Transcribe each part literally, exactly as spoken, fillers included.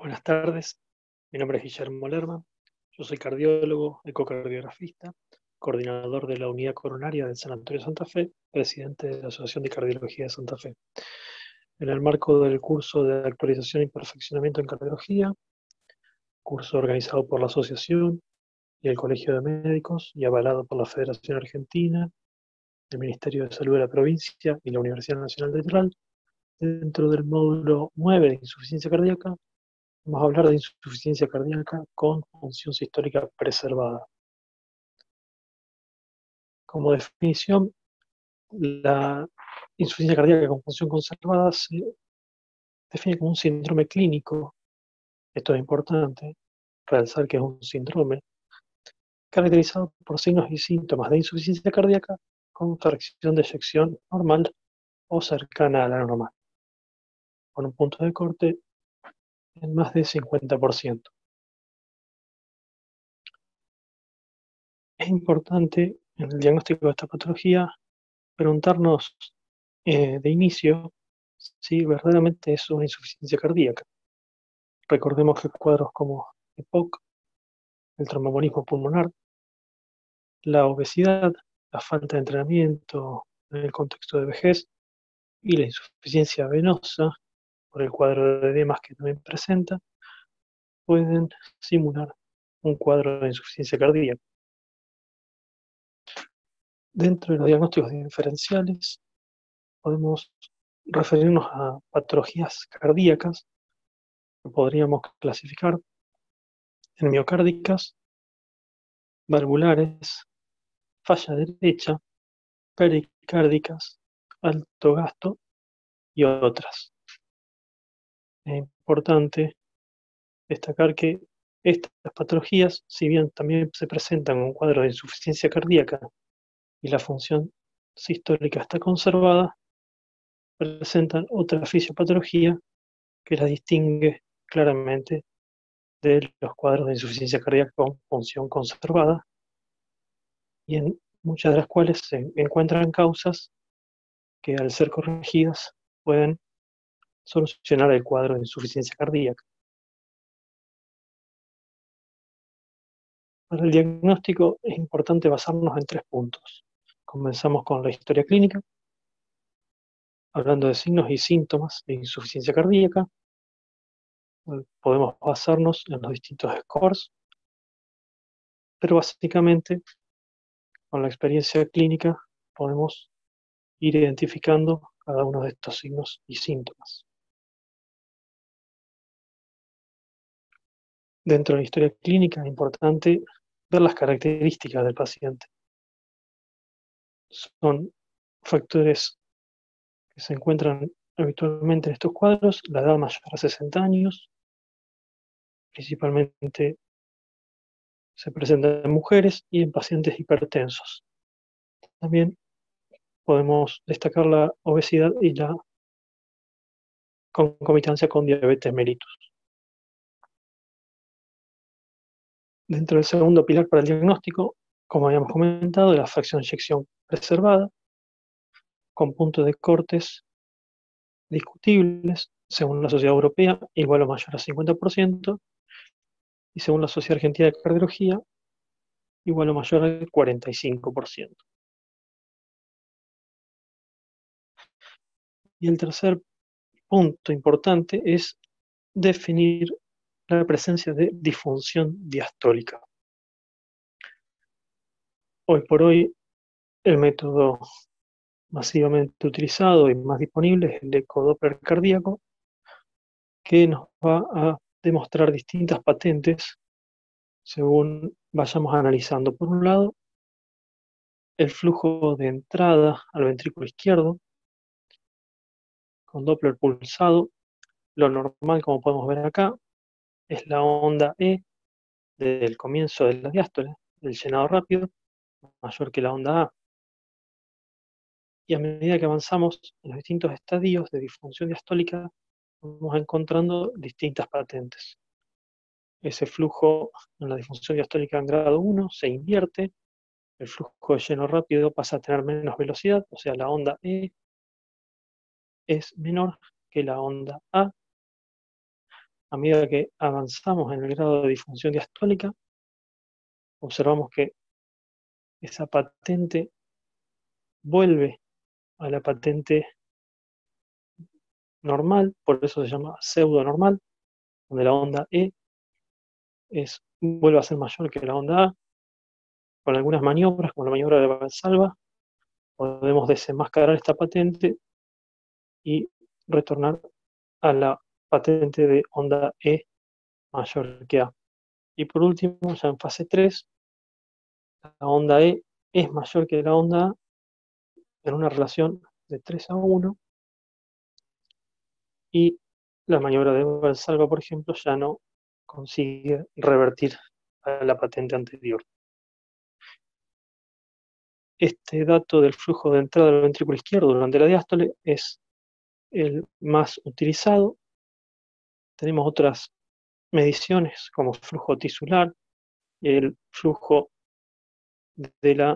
Buenas tardes, mi nombre es Guillermo Lerman, yo soy cardiólogo, ecocardiografista, coordinador de la unidad coronaria del Sanatorio Santa Fe, presidente de la Asociación de Cardiología de Santa Fe. En el marco del curso de actualización y perfeccionamiento en cardiología, curso organizado por la Asociación y el Colegio de Médicos y avalado por la Federación Argentina, el Ministerio de Salud de la provincia y la Universidad Nacional de Chubut, dentro del módulo nueve de insuficiencia cardíaca, vamos a hablar de insuficiencia cardíaca con función sistólica preservada. Como definición, la insuficiencia cardíaca con función conservada se define como un síndrome clínico, esto es importante, realzar que es un síndrome, caracterizado por signos y síntomas de insuficiencia cardíaca con fracción de eyección normal o cercana a la normal, con un punto de corte en más de cincuenta por ciento. Es importante en el diagnóstico de esta patología preguntarnos eh, de inicio si verdaderamente es una insuficiencia cardíaca. Recordemos que cuadros como E P O C, el tromboembolismo pulmonar, la obesidad, la falta de entrenamiento en el contexto de vejez y la insuficiencia venosa por el cuadro de edemas que también presenta, pueden simular un cuadro de insuficiencia cardíaca. Dentro de los diagnósticos diferenciales podemos referirnos a patologías cardíacas que podríamos clasificar en miocárdicas, valvulares, falla derecha, pericárdicas, alto gasto y otras. Es importante destacar que estas patologías, si bien también se presentan en un cuadro de insuficiencia cardíaca y la función sistólica está conservada, presentan otra fisiopatología que las distingue claramente de los cuadros de insuficiencia cardíaca con función conservada, y en muchas de las cuales se encuentran causas que al ser corregidas pueden solucionar el cuadro de insuficiencia cardíaca. Para el diagnóstico es importante basarnos en tres puntos. Comenzamos con la historia clínica, hablando de signos y síntomas de insuficiencia cardíaca. Podemos basarnos en los distintos scores, pero básicamente con la experiencia clínica podemos ir identificando cada uno de estos signos y síntomas. Dentro de la historia clínica es importante ver las características del paciente. Son factores que se encuentran habitualmente en estos cuadros: la edad mayor a sesenta años, principalmente se presenta en mujeres y en pacientes hipertensos. También podemos destacar la obesidad y la concomitancia con diabetes mellitus. Dentro del segundo pilar para el diagnóstico, como habíamos comentado, la fracción de eyección preservada, con puntos de cortes discutibles, según la Sociedad Europea, igual o mayor a cincuenta por ciento, y según la Sociedad Argentina de Cardiología, igual o mayor al cuarenta y cinco por ciento. Y el tercer punto importante es definir la presencia de disfunción diastólica. Hoy por hoy, el método masivamente utilizado y más disponible es el ecodoppler cardíaco, que nos va a demostrar distintas patentes según vayamos analizando. Por un lado, el flujo de entrada al ventrículo izquierdo con Doppler pulsado. Lo normal, como podemos ver acá, es la onda E del comienzo de la diástole, del llenado rápido, mayor que la onda A. Y a medida que avanzamos en los distintos estadios de disfunción diastólica, vamos encontrando distintas patentes. Ese flujo en la disfunción diastólica en grado uno se invierte, el flujo de lleno rápido pasa a tener menos velocidad, o sea, la onda E es menor que la onda A. a medida que avanzamos en el grado de disfunción diastólica, observamos que esa patente vuelve a la patente normal, por eso se llama pseudo normal, donde la onda E es, vuelve a ser mayor que la onda A. Con algunas maniobras, como la maniobra de Valsalva, podemos desenmascarar esta patente y retornar a la patente de onda E mayor que A. Y por último, ya en fase tres, la onda E es mayor que la onda A en una relación de tres a uno, y la maniobra de Valsalva, por ejemplo, ya no consigue revertir a la patente anterior. Este dato del flujo de entrada del ventrículo izquierdo durante la diástole es el más utilizado. Tenemos otras mediciones como flujo tisular, el flujo de la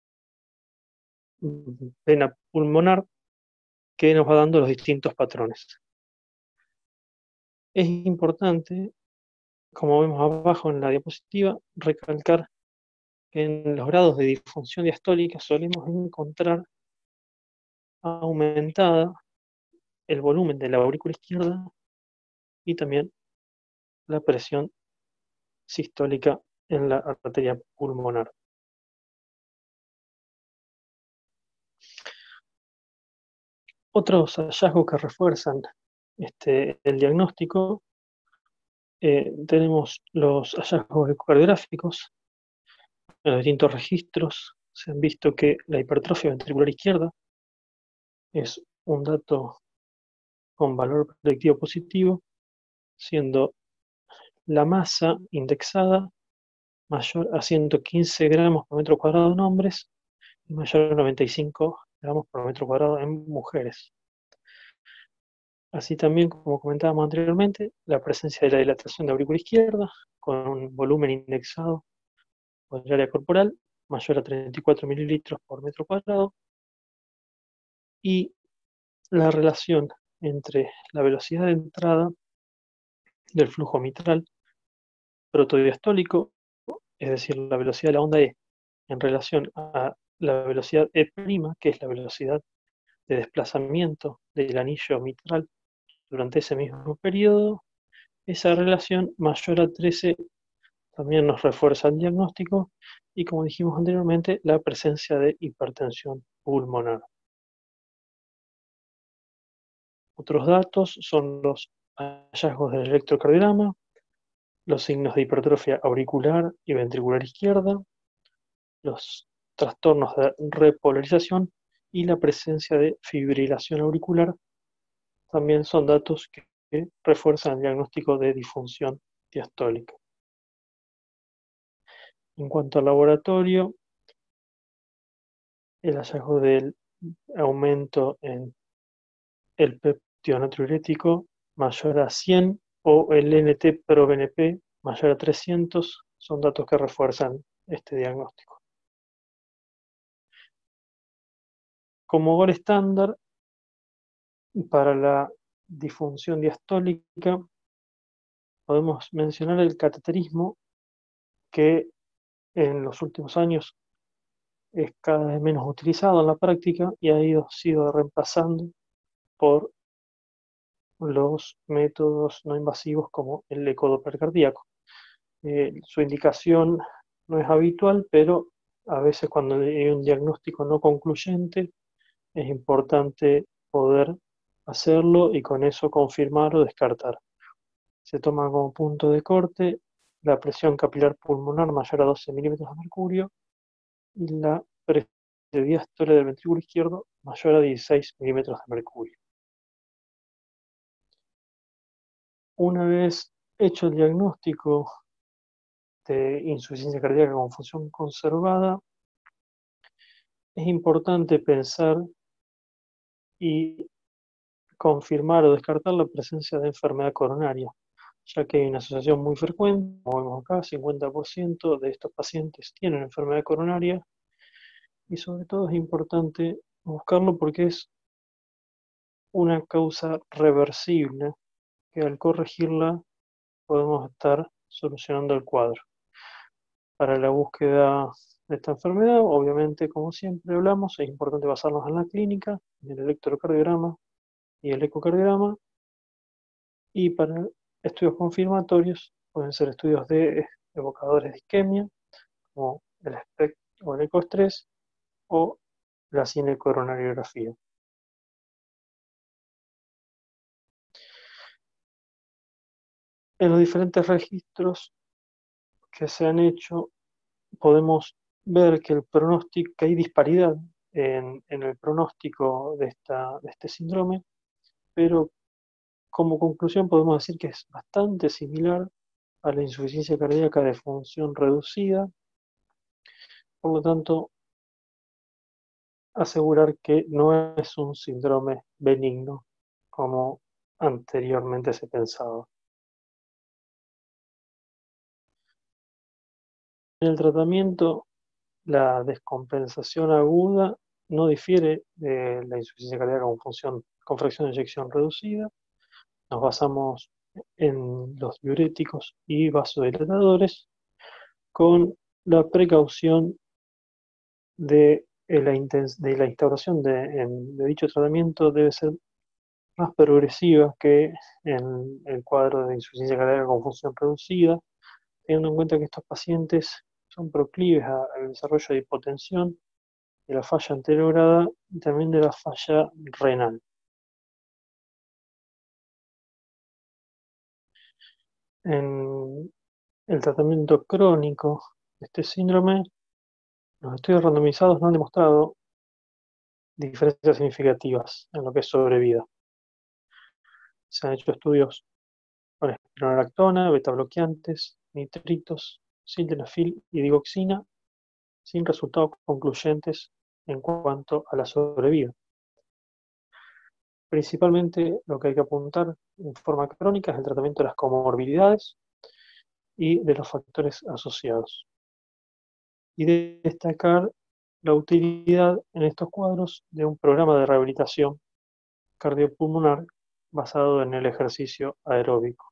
vena pulmonar, que nos va dando los distintos patrones. Es importante, como vemos abajo en la diapositiva, recalcar que en los grados de disfunción diastólica solemos encontrar aumentada el volumen de la aurícula izquierda y también la presión sistólica en la arteria pulmonar. Otros hallazgos que refuerzan este, el diagnóstico, eh, tenemos los hallazgos ecocardiográficos. En los distintos registros se han visto que la hipertrofia ventricular izquierda es un dato con valor predictivo positivo, siendo la masa indexada mayor a ciento quince gramos por metro cuadrado en hombres y mayor a noventa y cinco gramos por metro cuadrado en mujeres. Así también, como comentábamos anteriormente, la presencia de la dilatación de aurícula izquierda con un volumen indexado por el área corporal mayor a treinta y cuatro mililitros por metro cuadrado, y la relación entre la velocidad de entrada del flujo mitral protodiastólico, es decir, la velocidad de la onda E, en relación a la velocidad E', que es la velocidad de desplazamiento del anillo mitral durante ese mismo periodo. Esa relación mayor a trece también nos refuerza el diagnóstico y, como dijimos anteriormente, la presencia de hipertensión pulmonar. Otros datos son los hallazgos del electrocardiograma, los signos de hipertrofia auricular y ventricular izquierda, los trastornos de repolarización y la presencia de fibrilación auricular. También son datos que, que refuerzan el diagnóstico de disfunción diastólica. En cuanto al laboratorio, el hallazgo del aumento en el péptido natriurético mayor a cien o el N T-proBNP mayor a trescientos son datos que refuerzan este diagnóstico. Como gol estándar para la disfunción diastólica podemos mencionar el cateterismo, que en los últimos años es cada vez menos utilizado en la práctica y ha ido, sido reemplazando por los métodos no invasivos como el ecodoppler cardíaco. Eh, su indicación no es habitual, pero a veces cuando hay un diagnóstico no concluyente es importante poder hacerlo y con eso confirmar o descartar. Se toma como punto de corte la presión capilar pulmonar mayor a doce milímetros de mercurio y la presión de diástole del ventrículo izquierdo mayor a dieciséis milímetros de mercurio. Una vez hecho el diagnóstico de insuficiencia cardíaca con función conservada, es importante pensar y confirmar o descartar la presencia de enfermedad coronaria, ya que hay una asociación muy frecuente, como vemos acá, cincuenta por ciento de estos pacientes tienen enfermedad coronaria, y sobre todo es importante buscarlo porque es una causa reversible que al corregirla podemos estar solucionando el cuadro. Para la búsqueda de esta enfermedad, obviamente, como siempre hablamos, es importante basarnos en la clínica, en el electrocardiograma y el ecocardiograma, y para estudios confirmatorios pueden ser estudios de evocadores de isquemia, como el SPECT o el ecoestrés, o la cinecoronariografía. En los diferentes registros que se han hecho, podemos ver que el pronóstico, que hay disparidad en, en el pronóstico de, esta, de este síndrome, pero como conclusión podemos decir que es bastante similar a la insuficiencia cardíaca de función reducida, por lo tanto, asegurar que no es un síndrome benigno, como anteriormente se pensaba. En el tratamiento, la descompensación aguda no difiere de la insuficiencia cardíaca con función con fracción de eyección reducida. Nos basamos en los diuréticos y vasodilatadores con la precaución de, la, de la instauración de, en, de dicho tratamiento debe ser más progresiva que en el cuadro de insuficiencia cardíaca con función reducida, teniendo en cuenta que estos pacientes son proclives al desarrollo de hipotensión, de la falla anterograda y también de la falla renal. En el tratamiento crónico de este síndrome, los estudios randomizados no han demostrado diferencias significativas en lo que es sobrevida. Se han hecho estudios con espironolactona, betabloqueantes, nitritos, sildenafil y digoxina, sin resultados concluyentes en cuanto a la sobrevida. Principalmente lo que hay que apuntar en forma crónica es el tratamiento de las comorbilidades y de los factores asociados. Y de destacar la utilidad en estos cuadros de un programa de rehabilitación cardiopulmonar basado en el ejercicio aeróbico.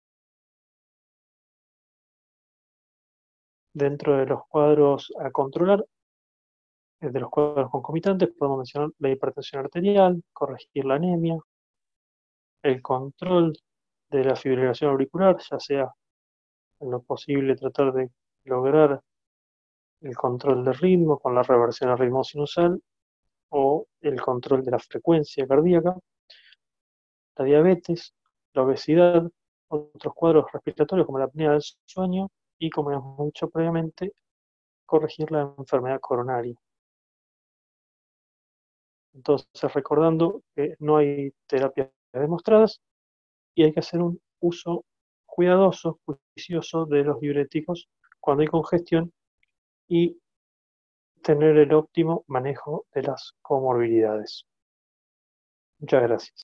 Dentro de los cuadros a controlar, de los cuadros concomitantes, podemos mencionar la hipertensión arterial, corregir la anemia, el control de la fibrilación auricular, ya sea en lo posible tratar de lograr el control del ritmo con la reversión al ritmo sinusal o el control de la frecuencia cardíaca, la diabetes, la obesidad, otros cuadros respiratorios como la apnea del sueño y, como hemos dicho previamente, corregir la enfermedad coronaria. Entonces, recordando que no hay terapias demostradas y hay que hacer un uso cuidadoso, juicioso de los diuréticos cuando hay congestión y tener el óptimo manejo de las comorbilidades. Muchas gracias.